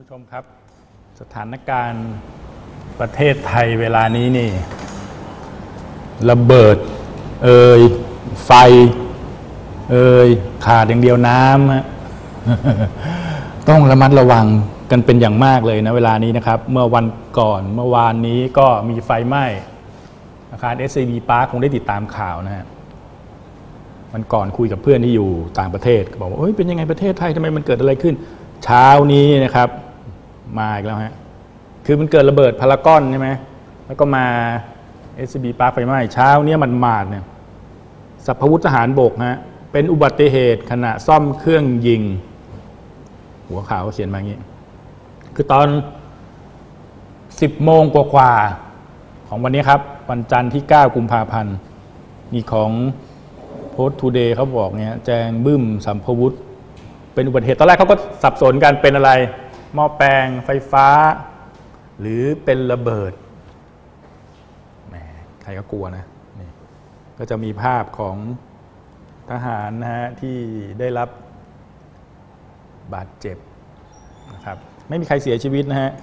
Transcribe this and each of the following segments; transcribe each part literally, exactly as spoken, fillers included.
ผู้ชมครับสถานการณ์ประเทศไทยเวลานี้นี่ระเบิดเอ่ยไฟเอ่ยขาดอย่างเดียวน้ำ ต้องระมัดระวังกันเป็นอย่างมากเลยนะเวลานี้นะครับเมื่อวันก่อนเมื่อวานนี้ก็มีไฟไหม้อาคาร เอส ซี บี Park คงได้ติดตามข่าวนะฮะวันก่อนคุยกับเพื่อนที่อยู่ต่างประเทศบอกว่าเอ้ยเป็นยังไงประเทศไทยทำไมมันเกิดอะไรขึ้นเช้านี้นะครับมาอีกแล้วฮะคือมันเกิดระเบิดพารากอนใช่ไหมแล้วก็มา เอส ซี บี Park ไฟไหม้เช้านี้มันมาดเนี่ยสัพวุธทหารบกฮะเป็นอุบัติเหตุขณะซ่อมเครื่องยิงหัวข่าวเขาเขียนมาอย่างนี้คือตอนสิบโมงกว่าๆของวันนี้ครับวันจันทร์ที่เก้ากุมภาพันธ์มีของโพสต์ทูเดย์เขาบอกเนี่ยแจงบึ้มสัมภวุธเป็นอุบัติเหตุตอนแรกเขาก็สับสนกันเป็นอะไรหม้อแปลงไฟฟ้าหรือเป็นระเบิดแหมใครก็กลัวนะนี่ก็จะมีภาพของทหารนะฮะที่ได้รับบาดเจ็บนะครับไม่มีใครเสียชีวิตนะฮะ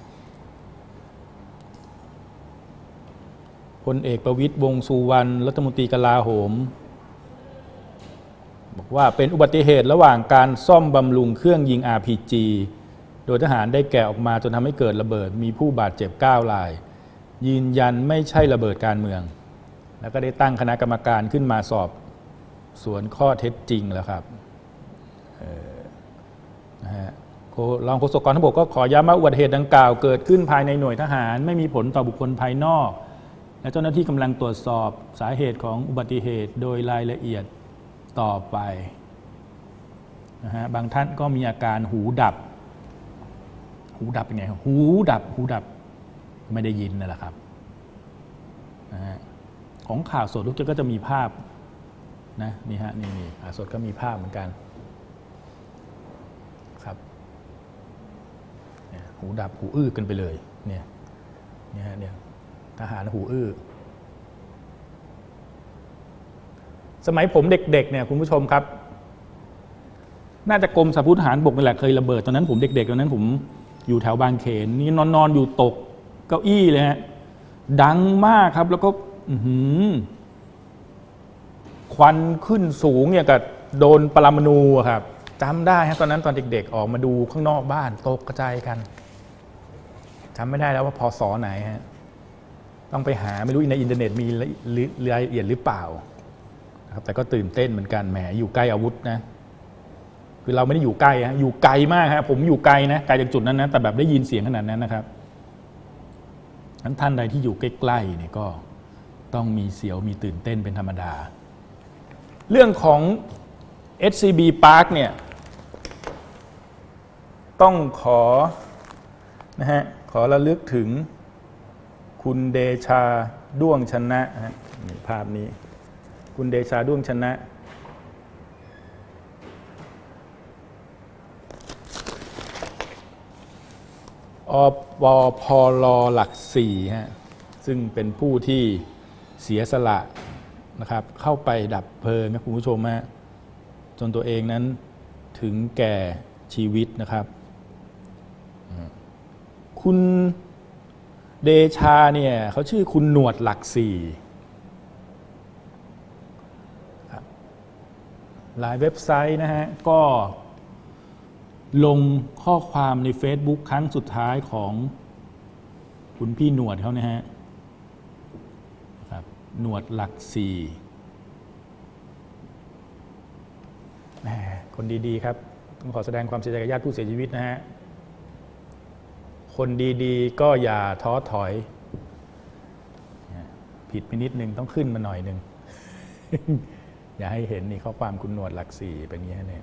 พลเอกประวิตรวงษ์สุวรรณรัฐมนตรีกลาโหมบอกว่าเป็นอุบัติเหตุระหว่างการซ่อมบำรุงเครื่องยิง อาร์ พี จี โดยทหารได้แกะออกมาจนทำให้เกิดระเบิดมีผู้บาดเจ็บเก้ารายยืนยันไม่ใช่ระเบิดการเมืองแล้วก็ได้ตั้งคณะกรรมการขึ้นมาสอบสวนข้อเท็จจริงแล้วครับนะฮะรองโฆษกกองทัพบกก็ขอย้ำว่าอุบัติเหตุดังกล่าวเกิดขึ้นภายในหน่วยทหารไม่มีผลต่อบุคคลภายนอกและเจ้าหน้าที่กำลังตรวจสอบสาเหตุของอุบัติเหตุโดยรายละเอียดต่อไปนะฮะบางท่านก็มีอาการหูดับหูดับเป็นไงหูดับหูดับไม่ได้ยินนั่นแหละครับนะฮะของข่าวสดทุกท่านก็จะมีภาพนะนี่ฮะนี่นี่ข่าวสดก็มีภาพเหมือนกันครับหูดับหูอื้อกันไปเลยเนี่ยนี่ฮะเนี่ยทหารหูอื้อสมัยผมเด็กๆเนี่ยคุณผู้ชมครับน่าจะกรมสรรพาวุธทหารบกนี่แหละเคยระเบิดตอนนั้นผมเด็กๆตอนนั้นผมอยู่แถวบางเขนนี่นอนๆอยู่ตกเก้าอี้เลยฮะดังมากครับแล้วก็ควันขึ้นสูงอย่างกับโดนปรมาณูครับจำได้ฮะตอนนั้นตอนเด็กๆออกมาดูข้างนอกบ้านตกกระจายกันจำไม่ได้แล้วว่าพศไหนฮะต้องไปหาไม่รู้ในอินเทอร์เน็ตมีรายละเอียดหรือเปล่าครับแต่ก็ตื่นเต้นเหมือนกันแหมอยู่ใกล้อาวุธนะคือเราไม่ได้อยู่ใกล้ฮะอยู่ไกลมากครับผมอยู่ไกลนะไกลจากจุดนั้นนะแต่แบบได้ยินเสียงขนาดนั้นนะครับนั้นท่านใดที่อยู่ใกล้ๆเนี่ยก็ต้องมีเสียวมีตื่นเต้นเป็นธรรมดาเรื่องของ เอส ซี บี Park เนี่ยต้องขอนะฮะขอระลึกถึงคุณเดชาด้วงชนะฮะนี่ภาพนี้คุณเดชาด้วงชนะอปพลหลักสี่ฮะซึ่งเป็นผู้ที่เสียสละนะครับเข้าไปดับเพลิงนะคุณผู้ชมฮะจนตัวเองนั้นถึงแก่ชีวิตนะครับคุณเดชาเนี่ยเขาชื่อคุณหนวดหลักสี่หลายเว็บไซต์นะฮะก็ลงข้อความใน Facebook ครั้งสุดท้ายของคุณพี่หนวดเขานะฮะครับหนวดหลักสี่แหมคนดีๆครับต้องขอแสดงความเสียใจกับญาติผู้เสียชีวิตนะฮะคนดีๆก็อย่าท้อถอยผิดไปนิดนึงต้องขึ้นมาหน่อยนึง อย่าให้เห็นนี่ข้อความคุณหนวดหลักสี่เป็นอย่างนี้เนี่ย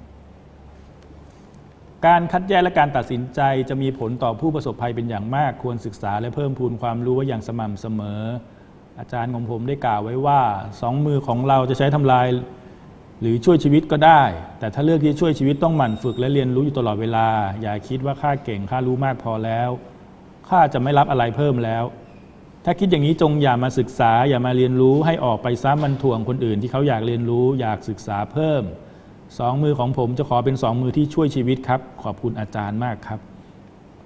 การคัดแยกและการตัดสินใจจะมีผลต่อผู้ประสบภัยเป็นอย่างมากควรศึกษาและเพิ่มพูนความรู้ไว้อย่างสม่ำเสมออาจารย์ของผมได้กล่าวไว้ว่าสองมือของเราจะใช้ทำลายหรือช่วยชีวิตก็ได้แต่ถ้าเลือกที่จะช่วยชีวิตต้องหมั่นฝึกและเรียนรู้อยู่ตลอดเวลาอย่าคิดว่าข้าเก่งข้ารู้มากพอแล้วข้าจะไม่รับอะไรเพิ่มแล้วถ้าคิดอย่างนี้จงอย่ามาศึกษาอย่ามาเรียนรู้ให้ออกไปซ้ำมันถ่วงคนอื่นที่เขาอยากเรียนรู้อยากศึกษาเพิ่มสองมือของผมจะขอเป็นสองมือที่ช่วยชีวิตครับขอบคุณอาจารย์มากครับ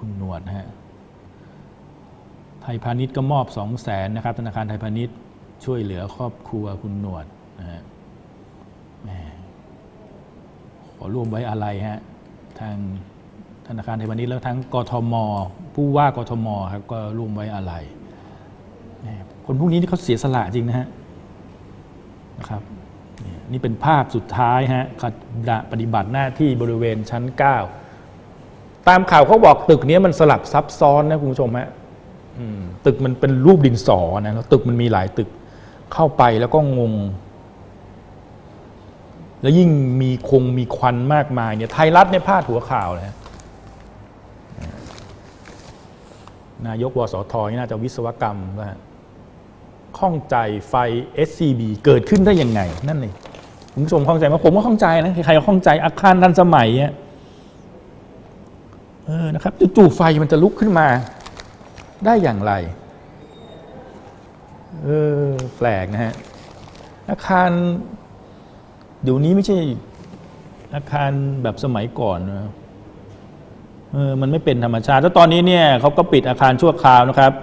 คุณหนวดนะฮะไทยพาณิชย์ก็มอบสองแสนนะครับธนาคารไทยพาณิชย์ช่วยเหลือครอบครัวคุณหนวดนะฮะขอร่วมไว้อะไรฮะทางธนาคารไทยพาณิชย์แล้วทั้งกทมผู้ว่ากทมครับก็ร่วมไว้อะไรคนพวกนี้ที่เขาเสียสละจริงนะฮะนะครับนี่เป็นภาพสุดท้ายฮะขณะปฏิบัติหน้าที่บริเวณชั้นเก้าตามข่าวเขาบอกตึกนี้มันสลับซับซ้อนนะคุณผู้ชมฮะตึกมันเป็นรูปดินสอนะแล้วตึกมันมีหลายตึกเข้าไปแล้วก็งงแล้วยิ่งมีคงมีควันมากมายเนี่ยไทยรัฐเนี่ยพาดหัวข่าวเลยนายกวสทน่าจะวิศวกรรมนะข้องใจไฟ เอส ซี บี เกิดขึ้นได้ยังไงนั่นเองคุณผู้ชมข้องใจไหมผมก็ข้องใจนะใครๆข้องใจอาคารทันสมัยเนี่ยเออนะครับจู่ๆไฟมันจะลุกขึ้นมาได้อย่างไรเออแปลกนะฮะอาคารเดี๋ยวนี้ไม่ใช่อาคารแบบสมัยก่อนนะเออมันไม่เป็นธรรมชาติแล้วตอนนี้เนี่ยเขาก็ปิดอาคารชั่วคราวนะครับ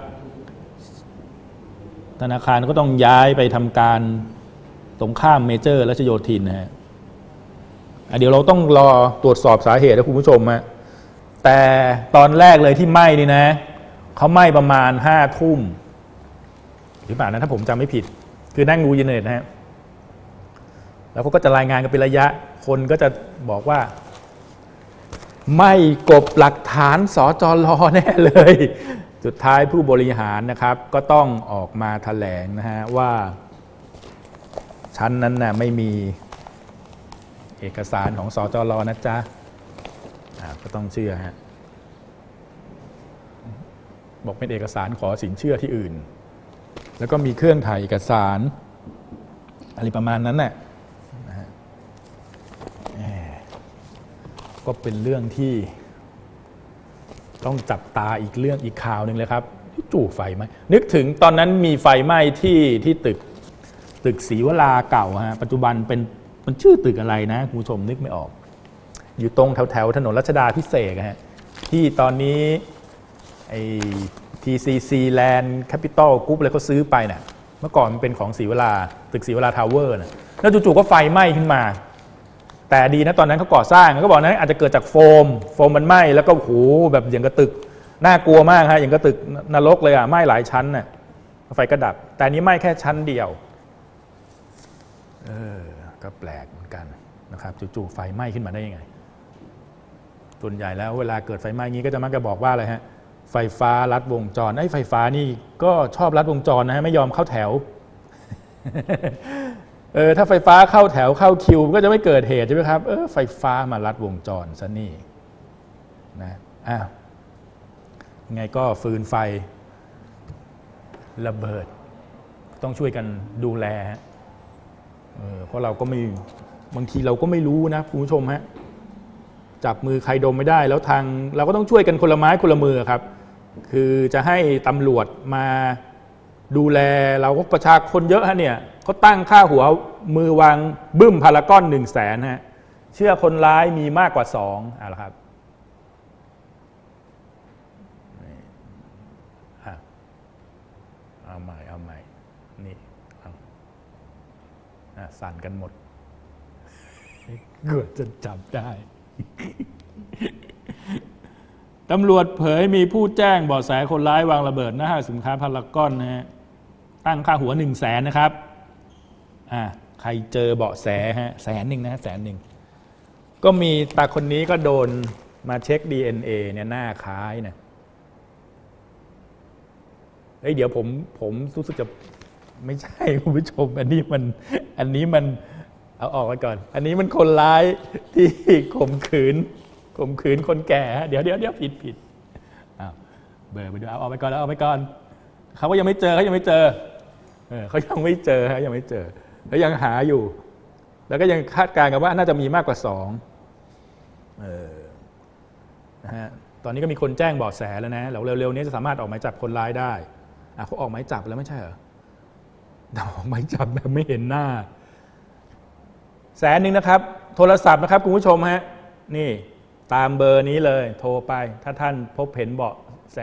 ธนาคารก็ต้องย้ายไปทำการตรงข้ามเมเจอร์รัชโยธินนะฮะเดี๋ยวเราต้องรอตรวจสอบสาเหตุนะคุณผู้ชมฮะแต่ตอนแรกเลยที่ไหม้นี่นะเขาไหม้ประมาณห้าทุ่มหรือเปล่านะถ้าผมจำไม่ผิดคือนั่งดูอินเทอร์เน็ตนะฮะแล้วเขาก็จะรายงานกันเป็นระยะคนก็จะบอกว่าไม่กบหลักฐานสจรแน่เลยสุดท้ายผู้บริหารนะครับก็ต้องออกมาแถลงนะฮะว่าชั้นนั้นน่ะไม่มีเอกสารของสจรนะจ๊ะก็ต้องเชื่อฮะบอกเป็นเอกสารขอสินเชื่อที่อื่นแล้วก็มีเครื่องถ่ายเอกสารอะไรประมาณนั้นน่ะนะฮะก็เป็นเรื่องที่ต้องจับตาอีกเรื่องอีกข่าวหนึ่งเลยครับที่จู่ไฟไหมนึกถึงตอนนั้นมีไฟไหม้ที่ที่ตึกตึกศรีวราเก่าฮะปัจจุบันเป็นมันชื่อตึกอะไรนะคุณผู้ชมนึกไม่ออกอยู่ตรงแถวแถวถนนรัชดาพิเศษฮะที่ตอนนี้ไอ้ ที ซี ซี Land Capital Group อะไรเขาซื้อไปน่ะเมื่อก่อนมันเป็นของศรีวราตึกศรีวราทาวเวอร์น่ะแล้วจู่ๆก็ไฟไหม้ขึ้นมาแต่ดีนะตอนนั้นเขาก่อสร้างเขาบอกนั้นอาจจะเกิดจากโฟมโฟมมันไหม้แล้วก็โหแบบอย่างกระตึกน่ากลัวมากฮะอย่างกระตึกนรกเลยอ่ะไหม้หลายชั้นน่ะไฟก็ดับแต่นี้ไหม้แค่ชั้นเดียวเออก็แปลกเหมือนกันนะครับจู่ๆไฟไหม้ขึ้นมาได้ยังไงส่วนใหญ่แล้วเวลาเกิดไฟไหม้งี้ก็จะมักจะบอกว่าอะไรฮะไฟฟ้าลัดวงจรไอ้ไฟฟ้านี่ก็ชอบลัดวงจรนะฮะไม่ยอมเข้าแถวเออถ้าไฟฟ้าเข้าแถวเข้าคิวก็จะไม่เกิดเหตุใช่ไหมครับเออไฟฟ้ามาลัดวงจรซะนี่นะอ้าวยังไงก็ฟืนไฟระเบิดต้องช่วยกันดูแลเออเพราะเราก็ไม่บางทีเราก็ไม่รู้นะคุณผู้ชมฮะจับมือใครดมไม่ได้แล้วทางเราก็ต้องช่วยกันคนละไม้คนละมือครับคือจะให้ตำรวจมาดูแลเราก็ประชาชนเยอะฮะเนี่ยเขาตั้งค่าหัวมือวางบึ้มพารากอนหนึ่งแสนฮะเชื่อคนร้ายมีมากกว่าสองอ่ะละครับเอาใหม่เอาใหม่นี่สั่นกันหมดเกือบจะจับได้ตำรวจเผยมีผู้แจ้งเบาะแสคนร้ายวางระเบิดหน้าห้างสินค้าพารากอนนะฮะตั้งค่าหัวหนึ่งแสนนะครับอ่าใครเจอเบาะแสฮะแสนหนึ่งนะแสนหนึ่งก็มีตาคนนี้ก็โดนมาเช็ค ดี เอ็น เอ เนี่ยหน้าคล้ายนะเฮ้ยเดี๋ยวผมผมรู้สึกจะไม่ใช่คุณผู้ชมอันนี้มันอันนี้มันเอาออกไปก่อนอันนี้มันคนร้ายที่ข่มขืนข่มขืนคนแก่เดี๋ยวเดี๋ยวเดี๋ยวผิดผิดอ้าวเบอร์ไปดูเอาออกไปก่อนแล้วเอาไปก่อนเขาก็ยังไม่เจอเขายังไม่เจอเออเขายังไม่เจอฮะยังไม่เจอแล้วยังหาอยู่แล้วก็ยังคาดการณ์กันว่าน่าจะมีมากกว่าสองเออนะฮะตอนนี้ก็มีคนแจ้งเบาะแสแล้วนะแล้วเร็วๆนี้จะสามารถออกหมายจับคนร้ายได้อ่ะเขาออกหมายจับแล้วไม่ใช่เหรอแต่ออกหมายจับแบบไม่เห็นหน้าแสนหนึ่งนะครับโทรศัพท์นะครับคุณผู้ชมฮะนี่ตามเบอร์นี้เลยโทรไปถ้าท่านพบเห็นเบาะแส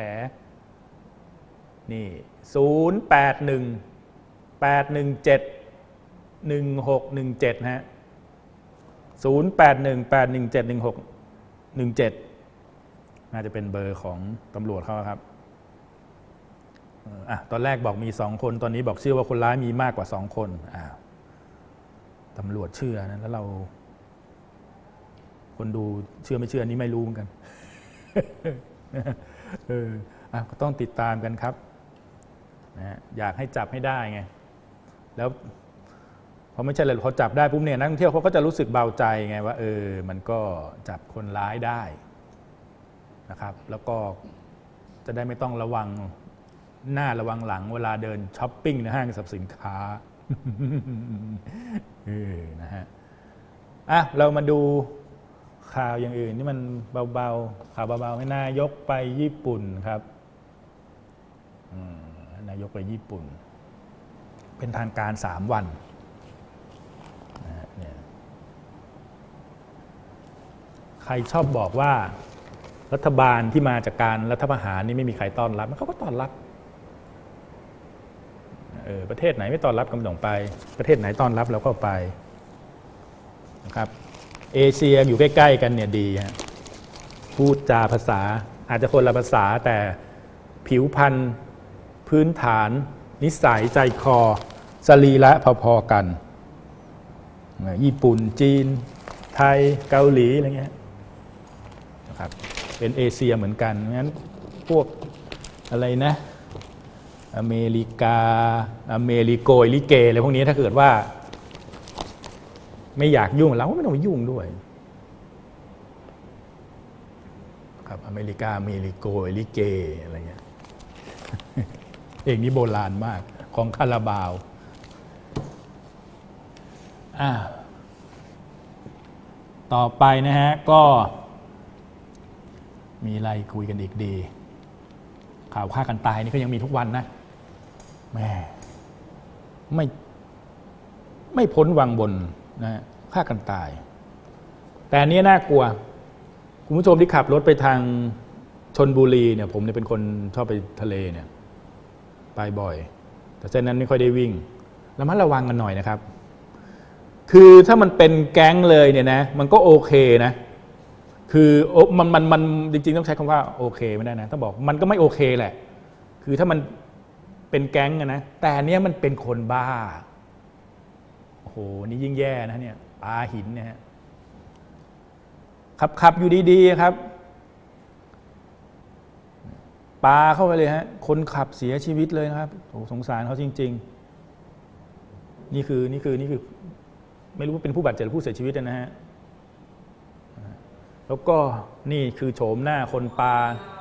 นี่ศูนย์แปดหนึ่ง แปดหนึ่งเจ็ด หนึ่งหกหนึ่งเจ็ดฮะศูนย์แปดหนึ่ง แปดหนึ่งเจ็ด หนึ่งหกหนึ่งเจ็ดน่าจะเป็นเบอร์ของตำรวจเขาครับอ่ะตอนแรกบอกมีสองคนตอนนี้บอกเชื่อว่าคนร้ายมีมากกว่าสองคนอ้าวตำรวจเชื่อนะแล้วเราคนดูเชื่อไม่เชื่อนี่ไม่รู้เหมือนกัน เอออ่ะก็ต้องติดตามกันครับนะอยากให้จับให้ได้ไงแล้วพอไม่ใช่เลยพอจับได้ปุ๊บเนี่ยนักท่องเที่ยวเขาก็จะรู้สึกเบาใจไงว่าเออมันก็จับคนร้ายได้นะครับแล้วก็จะได้ไม่ต้องระวังหน้าระวังหลังเวลาเดินช้อปปิ้งในห้างสรรพสินค้า เออนะฮะอ่ะเรามาดูข่าวอย่างอื่นที่มันเบาๆข่าวเบาๆให้นายกไปญี่ปุ่นครับนายกไปญี่ปุ่นเป็นทางการสามวันเนี่ยใครชอบบอกว่ารัฐบาลที่มาจากการรัฐประหารนี่ไม่มีใครต้อนรับเขาก็ต้อนรับเออประเทศไหนไม่ต้อนรับก็ไม่ต้องไปประเทศไหนต้อนรับเราก็ไปนะครับเอเชียอยู่ใกล้ๆกันเนี่ยดีฮะพูดจาภาษาอาจจะคนละภาษาแต่ผิวพรรณพื้นฐานนิสัยใจคอสรีระพอๆกันญี่ปุ่นจีนไทยเกาหลีอะไรเงี้ยนะครับเป็นเอเชียเหมือนกันงั้นพวกอะไรนะอเมริกาอเมริโกยลิเกอะไรพวกนี้ถ้าเกิดว่าไม่อยากยุ่งเราก็ไม่ต้องไปยุ่งด้วยครับอเมริกาอเมริโกยลิเกอะไรเงี้ยเองนี้โบราณมากของคาราบาวอ่าต่อไปนะฮะก็มีอะไรคุยกันอีกดีข่าวฆ่ากันตายนี่ก็ยังมีทุกวันนะแม่ไม่ไม่พ้นวังบนนะฆ่ากันตายแต่อันนี้น่ากลัวคุณผู้ชมที่ขับรถไปทางชลบุรีเนี่ยผมเนี่ยเป็นคนชอบไปทะเลเนี่ยไปบ่อยแต่เส้นนั้นไม่ค่อยได้วิ่งระมัดระวังกันหน่อยนะครับคือถ้ามันเป็นแก๊งเลยเนี่ยนะมันก็โอเคนะคือมันมันมันจริงๆต้องใช้คำว่าโอเคไม่ได้นะต้องบอกมันก็ไม่โอเคแหละคือถ้ามันเป็นแก๊งนะแต่เนี้ยมันเป็นคนบ้าโอ้โหนี่ยิ่งแย่นะเนี่ยปาหินเนี่ยฮะขับขับอยู่ดีๆครับปาเข้าไปเลยฮะคนขับเสียชีวิตเลยนะครับโอ้สงสารเขาจริงๆนี่คือนี่คือนี่คือไม่รู้ว่าเป็นผู้บาดเจ็บหรือผู้เสียชีวิตนะฮะแล้วก็นี่คือโฉมหน้าคนปา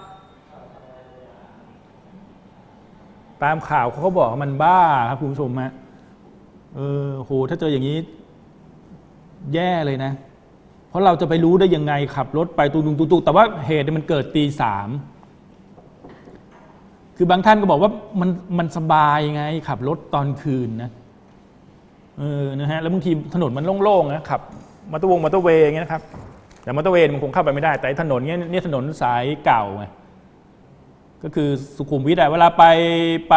ตามข่าวเขาบอกว่ามันบ้าครับคุณผู้ชมฮะเออโหถ้าเจออย่างนี้แย่เลยนะเพราะเราจะไปรู้ได้ยังไงขับรถไปตุงตุงตุงแต่ว่าเหตุมันเกิดตีสามคือบางท่านก็บอกว่ามันมันสบายไงขับรถตอนคืนนะเออนะฮะแล้วบางทีถนนมันโล่งๆนะขับมอเตอร์วงมอเตอร์เวย์อย่างเงี้ยนะครับแต่มอเตอร์เวย์มันคงเข้าไปไม่ได้แต่ถนนเงี้ยนี่ถนนสายเก่าไงก็คือสุขุมวิทเวลาไปไป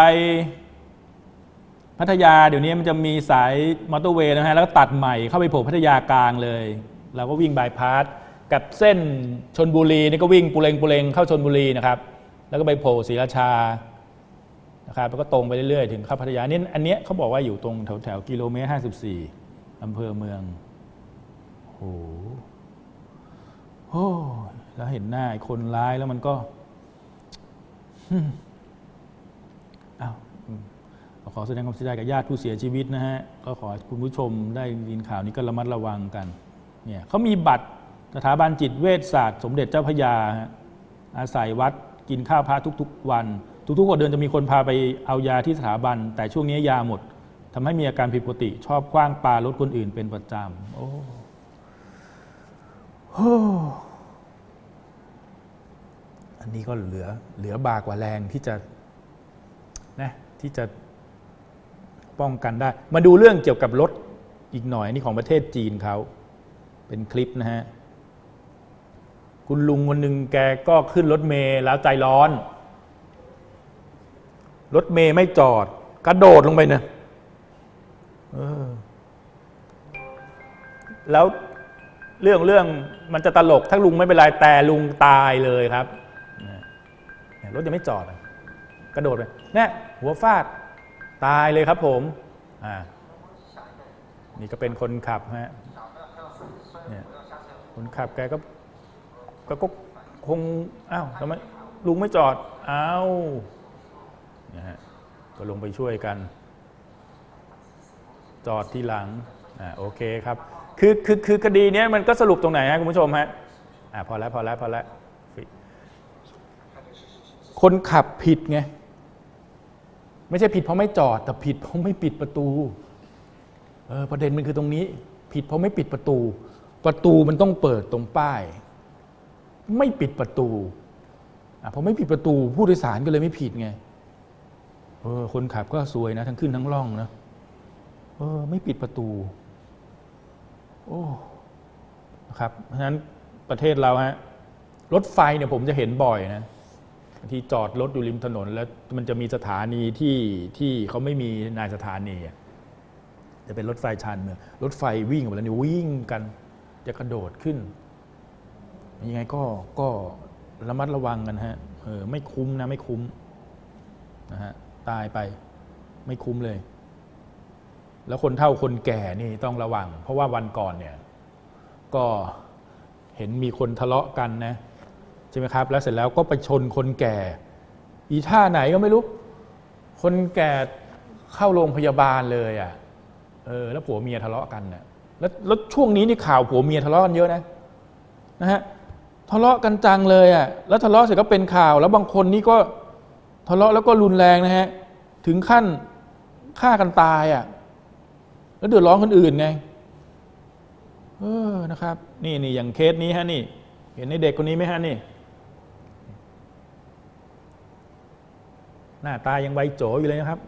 พัทยาเดี๋ยวนี้มันจะมีสายมอเตอร์เวย์นะฮะแล้วก็ตัดใหม่เข้าไปโผล่พัทยากลางเลยเราก็วิ่งบายพาสกับเส้นชลบุรีนี่ก็วิ่งปุเรงปุเรงเข้าชลบุรีนะครับแล้วก็ไปโผล่ศรีราชานะครับแล้วก็ตรงไปเรื่อยๆถึงเข้าพัทยานี่อันเนี้ยเขาบอกว่าอยู่ตรงแถวแถวกิโลเมตรห้าสิบสี่อำเภอเมืองโอ้โหแล้วเห็นหน้าคนร้ายแล้วมันก็อ้าวขอแสดงความเสียใจกับญาติผู้เสียชีวิตนะฮะก็ขอคุณผู้ชมได้ยินข่าวนี้ก็ระมัดระวังกันเนี่ยเขามีบัตรสถาบันจิตเวชศาสตร์สมเด็จเจ้าพระยาอาศัยวัดกินข้าวพระทุกๆวันทุกๆวันเดือนจะมีคนพาไปเอายาที่สถาบันแต่ช่วงนี้ยาหมดทำให้มีอาการผิดปกติชอบคว้างปารถคนอื่นเป็นประจำโอ้โหอันนี้ก็เหลือเหลือบากว่าแรงที่จะนะที่จะป้องกันได้มาดูเรื่องเกี่ยวกับรถอีกหน่อยนี่ของประเทศจีนเขาเป็นคลิปนะฮะคุณลุงคนหนึ่งแกก็ขึ้นรถเมล์แล้วใจร้อนรถเมล์ไม่จอดกระโดดลงไปนะเออแล้วเรื่องเรื่องมันจะตลกถ้าลุงไม่เป็นไรแต่ลุงตายเลยครับรถยังไม่จอดกระโดดไปเนี่ยหัวฟาดตายเลยครับผมอ่านี่ก็เป็นคนขับฮะเนี่ยคนขับแกก็ก็คงอ้าวทำไมลุงไม่จอดอ้าวเนี่ยฮะก็ลงไปช่วยกันจอดที่หลังอ่าโอเคครับคือคือคือคดีนี้มันก็สรุปตรงไหนฮะคุณผู้ชมฮะอ่าพอแล้วพอแล้วพอแล้วคนขับผิดไงไม่ใช่ผิดเพราะไม่จอดแต่ผิดเพราะไม่ปิดประตูเออประเด็นมันคือตรงนี้ผิดเพราะไม่ปิดประตูประตูมันต้องเปิดตรงป้ายไม่ปิดประตูอ่ะพอไม่ปิดประตูผู้โดยสารก็เลยไม่ผิดไงเออคนขับก็ซวยนะทั้งขึ้นทั้งล่องนะเออไม่ปิดประตูโอ้ครับเพราะฉะนั้นประเทศเราฮะรถไฟเนี่ยผมจะเห็นบ่อยนะที่จอดรถอยู่ริมถนนแล้วมันจะมีสถานีที่ที่เขาไม่มีนายสถานีจะเป็นรถไฟชานเมืองรถไฟวิ่งออกมาแล้วนี่วิ่งกันจะกระโดดขึ้นยังไงก็ก็ระมัดระวังกันฮะเออไม่คุ้มนะไม่คุ้มนะฮะตายไปไม่คุ้มเลยแล้วคนเฒ่าคนแก่นี่ต้องระวังเพราะว่าวันก่อนเนี่ยก็เห็นมีคนทะเลาะกันนะใช่ไหมครับแล้วเสร็จแล้วก็ไปชนคนแก่อีท่าไหนก็ไม่รู้คนแก่เข้าโรงพยาบาลเลยอ่ะเออแล้วผัวเมียทะเลาะกันเนี่ยแล้วแล้วช่วงนี้นี่ข่าวผัวเมียทะเลาะกันเยอะนะนะฮะทะเลาะกันจังเลยอ่ะแล้วทะเลาะเสร็จก็เป็นข่าวแล้วบางคนนี่ก็ทะเลาะแล้วก็รุนแรงนะฮะถึงขั้นฆ่ากันตายอ่ะแล้วเดือดร้อนคนอื่นไงเออนะครับนี่นี่อย่างเคสนี้ฮะนี่เห็นในเด็กคนนี้ไหมฮะนี่หน้าตายังใบโจอยู่เลยนะครับ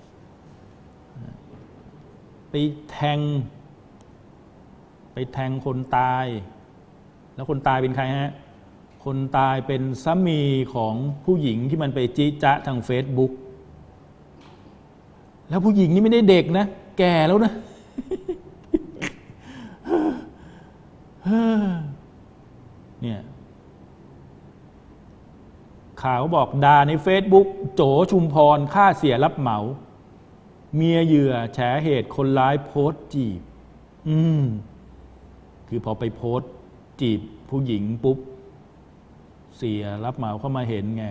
ไปแทงไปแทงคนตายแล้วคนตายเป็นใครฮะคนตายเป็นสามีของผู้หญิงที่มันไปจี้จ๊ะทาง Facebook แล้วผู้หญิงนี่ไม่ได้เด็กนะแก่แล้วนะเนี่ยข่าวบอกด่าใน Facebook โจชุมพรฆ่าเสียรับเหมาเมียเหยื่อแฉเหตุคนร้ายโพสต์จีบอืมคือพอไปโพสต์จีบผู้หญิงปุ๊บเสียรับเหมาเข้ามาเห็นไง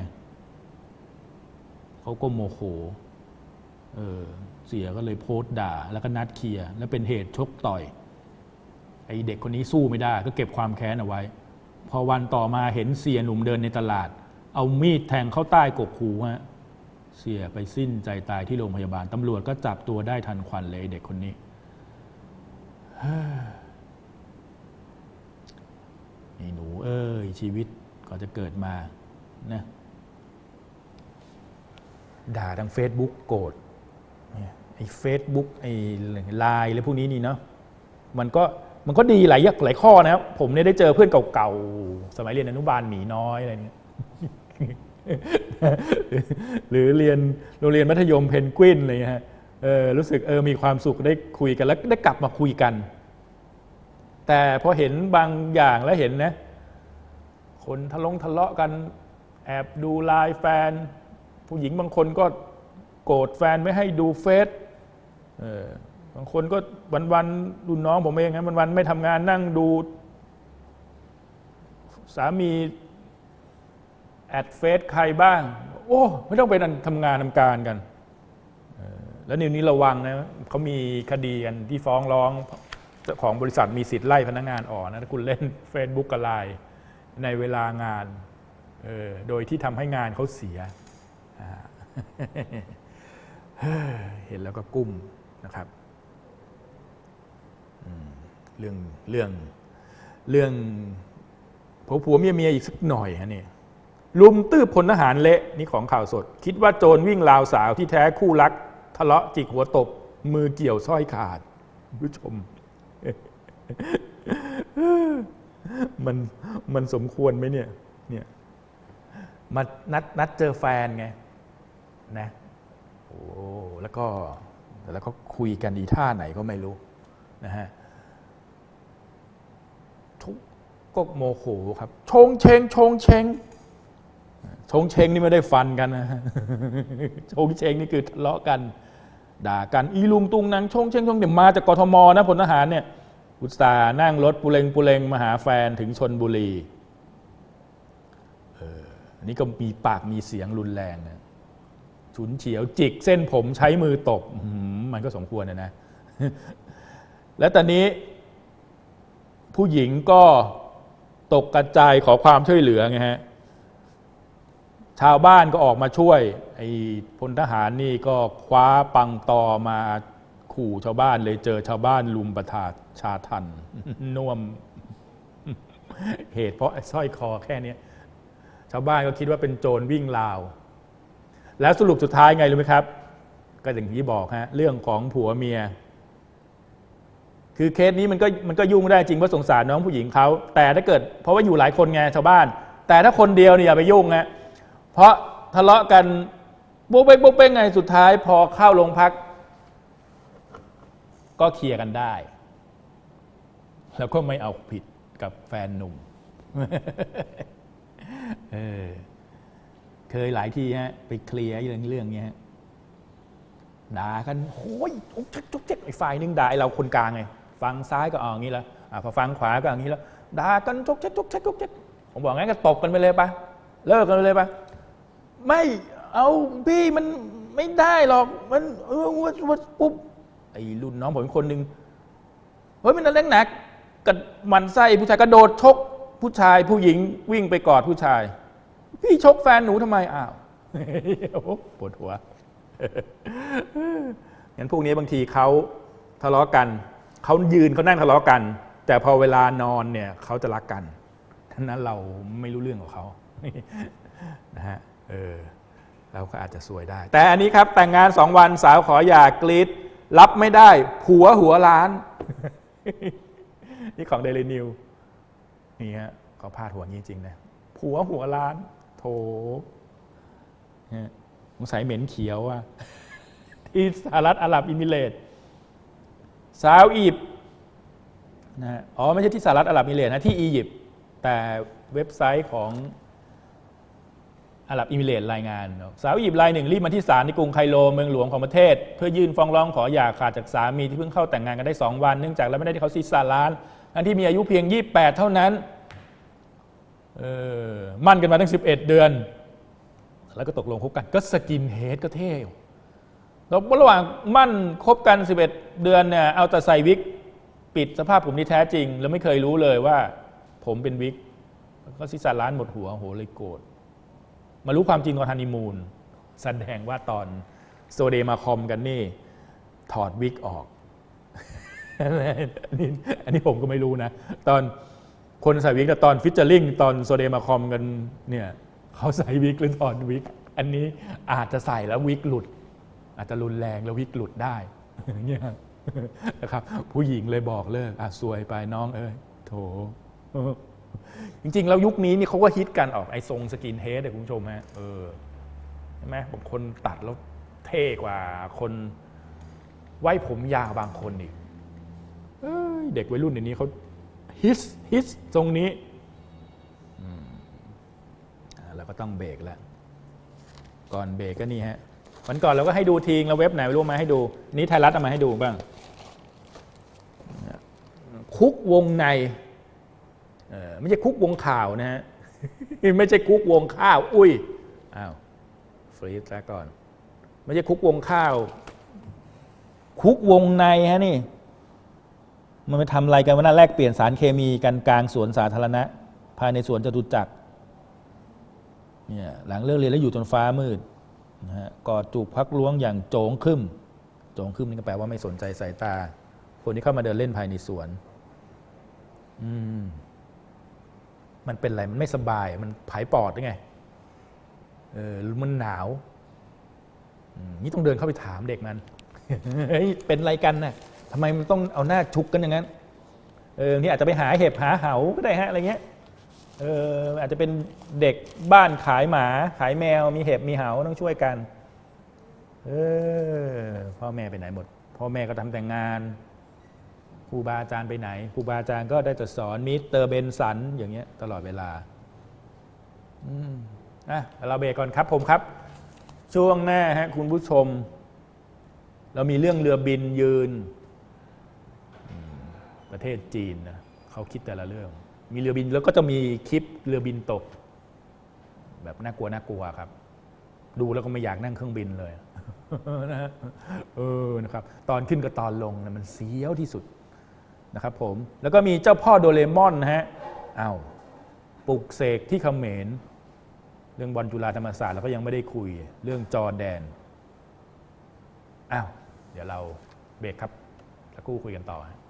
เขาก็โมโหเออเสียก็เลยโพสต์ด่าแล้วก็นัดเคลียร์แล้วเป็นเหตุชกต่อยไอเด็กคนนี้สู้ไม่ได้ก็เก็บความแค้นเอาไว้พอวันต่อมาเห็นเสียหนุ่มเดินในตลาดเอามีดแทงเข้าใต้กกหูฮะเสียไปสิ้นใจตายที่โรงพยาบาลตำรวจก็จับตัวได้ทันควันเลยเด็กคนนี้ไอ้หนูเอ้ยชีวิตก่อนจะเกิดมานะด่าทาง Facebook โกรธไอ้ Facebook ไอ้ไลน์อะไรพวกนี้นี่เนาะมันก็มันก็ดีหลายหลายข้อนะครับผมเนี่ยได้เจอเพื่อนเก่าๆสมัยเรียนอนุบาลหมีน้อยอะไรเงี้ยหรือเรียนโรงเรียนมัธยมเพนกวินอะไรเงี้ยเออรู้สึกเออมีความสุขได้คุยกันแล้วได้กลับมาคุยกันแต่พอเห็นบางอย่างแล้วเห็นนะคนทะเลาะทะเลาะกันแอบดูไลน์แฟนผู้หญิงบางคนก็โกรธแฟนไม่ให้ดูเฟซเออบางคนก็วันๆรุ่นน้องผมเองนะวันๆไม่ทำงานนั่งดูสามีแอดเฟซใครบ้างโอ้ไม่ต้องไปทำงานทำการกันแล้วนิ้วนี้ระวังนะเขามีคดีกันที่ฟ้องร้องเจ้าของบริษัทมีสิทธิ์ไล่พนักงานออกนะถ้าคุณเล่น Facebook กับไลน์ในเวลางานโดยที่ทำให้งานเขาเสียเห็นแล้วก็กุ้มนะครับเรื่องเรื่องเรื่องผัวผัวเมียเมียอีกสักหน่อยฮะนี่ลุมตื้อพลทหารเละนี่ของข่าวสดคิดว่าโจรวิ่งราวสาวที่แท้คู่รักทะเลาะจิกหัวตบมือเกี่ยวสร้อยขาดผู้ชมมันมันสมควรไหมเนี่ยเนี่ยมานัดนัดเจอแฟนไงนะโอ้แล้วก็แล้วก็คุยกันอีท่าไหนก็ไม่รู้นะฮะทุกก็โมโหครับชงเชงชงเชงชงเชงนี่ไม่ได้ฟันกันนะชงเชงนี่คือทะเลาะกันด่ากันอีลุงตุงนางชงเชงชงเดี๋ยวมาจากกทมนะพลทหารเนี่ยอุตส่าห์นั่งรถปุเรงปุเรงมาหาแฟนถึงชลบุรีเอออันนี้ก็มีปากมีเสียงรุนแรงนะฉุนเฉียวจิกเส้นผมใช้มือตบมันก็สมควรนะนะและตอนนี้ผู้หญิงก็ตกกระจายขอความช่วยเหลือไงฮะชาวบ้านก็ออกมาช่วยไอ้พลทหารนี่ก็คว้าปังตอมาขู่ชาวบ้านเลยเจอชาวบ้านลุมประทาชาทันน่วมเหตุเพราะสร้อยคอแค่นี้ชาวบ้านก็คิดว่าเป็นโจรวิ่งราวแล้วสรุปสุดท้ายไงรู้ไหมครับก็อย่างที่บอกฮะเรื่องของผัวเมียคือเคสนี้มันก็มันก็ยุ่งไม่ได้จริงเพราะสงสารน้องผู้หญิงเขาแต่ถ้าเกิดเพราะว่าอยู่หลายคนไงชาวบ้านแต่ถ้าคนเดียวเนี่ยอย่าไปยุ่งนะเพราะทะเลาะกันปุ๊บเป๊กปุ๊บเป๊กไงสุดท้ายพอเข้าโรงพักก็เคลียร์กันได้แล้วก็ไม่เอาผิดกับแฟนหนุ่มเออเคยหลายทีฮะไปเคลียร์เรื่องเรื่องนี้ฮะด่ากันโอ้ยจุ๊กจุ๊กเจ๊กไอ้ฝ่ายนึงด่าไอ้เราคนกลางไงฟังซ้ายก็เอาอย่างนี้แล้วพอฟังขวาก็อย่างนี้แล้วด่ากันจุ๊กเจ๊กจุ๊กเจ๊กจุ๊กเจ๊กผมบอกงั้นก็ตบกันไปเลยปะเลิกกันไปเลยปะไม่เอาพี่มันไม่ได้หรอกมันเออวัดวัดปุ๊บไอ้รุ่นน้องผมคนหนึ่งเฮ้ยมันนั่นเล็กหนักกับมันไส้ผู้ชายกระโดดชกผู้ชายผู้หญิงวิ่งไปกอดผู้ชายพี่ชกแฟนหนูทำไมอ้าวปวดหัวงั้นพวกนี้บางทีเขาทะเลาะกันเขายืนเขานั่งทะเลาะกันแต่พอเวลานอนเนี่ยเขาจะรักกันทั้งนั้นเราไม่รู้เรื่องของเขานะฮะเออเราก็อาจจะซวยได้แต่อันนี้ครับแต่งงานสองวันสาวขอหย่ากรีดรับไม่ได้ผัวหัวล้านนี่ของเดลินิวนี่ฮะเขาพาดหัวจริงๆนะผัวหัวล้านโถสงสัยเหม็นเขียวอ่ะที่สหรัฐอาหรับเอมิเรตส์สาวอียิปต์นะอ๋อไม่ใช่ที่สหรัฐอาหรับเอมิเรตส์นะที่อียิปต์แต่เว็บไซต์ของอาหรับเอมิเรตส์รายงานสาวอียิปต์รายหนึ่งรีบมาที่ศาลในกรุงไคโรเมืองหลวงของประเทศเพื่อยื่นฟ้องร้องขอหย่าขาดจากสามีที่เพิ่งเข้าแต่งงานกันได้สองวันเนื่องจากแล้วไม่ได้ที่เขาซีซาล้านทั้งที่มีอายุเพียงยี่สิบแปดเท่านั้นเออมั่นกันมาตั้งสิบเอ็ดเดือนแล้วก็ตกลงคบกันก็สกินเฮดก็เท่แล้วระหว่างมั่นคบกันสิบเอ็ดเดือนเนี่ยเอาแต่ใส่วิกปิดสภาพผมที่แท้จริงแล้วไม่เคยรู้เลยว่าผมเป็นวิกก็ซิซาล้านหมดหัวโหเลยโกรธมารู้ความจริงตอนฮันนีมูนแสดงว่าตอนโซเดมาคอมกันนี่ถอดวิกออกอันนี้อันนี้ผมก็ไม่รู้นะตอนคนใส่วิกแต่ตอนฟิชเจอริงตอนโซเดมาคอมกันเนี่ยเขาใส่วิกหรือถอดวิกอันนี้อาจจะใส่แล้ววิกหลุดอาจจะรุนแรงแล้ววิกหลุดได้เนี่ยนะครับผู้หญิงเลยบอกเลิกอ่ะซวยไปน้องเอ้ยโถจริงๆแล้วยุคนี้นี่เขาก็ฮิตกันออกไอ้ทรงสกินเฮดเลยคุณผู้ชมฮะเออใช่ไหมบางคนตัดแล้วเท่กว่าคนไว้ผมยาวบางคนอีกเด็กวัยรุ่นเดี๋ยวนี้เขาฮิตฮิตทรงนี้เราก็ต้องเบรกแล้วก่อนเบรกก็นี่ฮะวันก่อนเราก็ให้ดูทีงแล้วเว็บไหนรู้มาให้ดูนี้ไทยรัฐเอามาให้ดูบ้างคุกวงในไม่ใช่คุกวงข่าวนะฮะไม่ใช่คุกวงข้าวอุ้ยอ้าวฟรีซแล้วก่อนไม่ใช่คุกวงข้าวคุกวงในฮะนี่มันไปทำอะไรกันวันนั้นแลกเปลี่ยนสารเคมีกันกลางสวนสาธารณะภายในสวนจตุจักรเนี่ยหลังเลิกเรียนแล้วอยู่จนฟ้ามืดนะฮะกอดจูบพักล้วงอย่างโจงขึ้นโจงขึ้นนี่ก็แปลว่าไม่สนใจสายตาคนที่เข้ามาเดินเล่นภายในสวนอืมมันเป็นอะไรมันไม่สบายมันผายปอดได้ไงเออมันหนาวนี่ต้องเดินเข้าไปถามเด็กมัน เฮ้ยเป็นอะไรกันน่ะทำไมมันต้องเอาหน้าชุกกันอย่างนั้นเออที่อาจจะไปหาเห็บหาเหาก็ได้ฮะอะไรเงี้ยเอออาจจะเป็นเด็กบ้านขายหมาขายแมวมีเห็บมีเหาต้องช่วยกันเออพ่อแม่ไปไหนหมดพ่อแม่ก็ทำแต่งงานครูบาอาจารย์ไปไหนครูบาอาจารย์ก็ได้แต่สอนมิสเตอร์เบนสันอย่างเงี้ยตลอดเวลาอืมอ่ะเราเบรกก่อนครับผมครับช่วงหน้าฮะคุณผู้ชมเรามีเรื่องเรือบินยืนประเทศจีนนะเขาคิดแต่ละเรื่องมีเรือบินแล้วก็จะมีคลิปเรือบินตกแบบน่ากลัวน่ากลัวครับดูแล้วก็ไม่อยากนั่งเครื่องบินเลยนะฮะเออนะครับตอนขึ้นกับตอนลงนะมันเสียวที่สุดนะครับผมแล้วก็มีเจ้าพ่อโดเรมอนนะฮะอ้าวปลุกเสกที่เขมรเรื่องบอลจุฬาธรรมศาสตร์เราก็ยังไม่ได้คุยเรื่องจอร์แดนอ้าวเดี๋ยวเราเบรกครับสักครู่คุยกันต่อ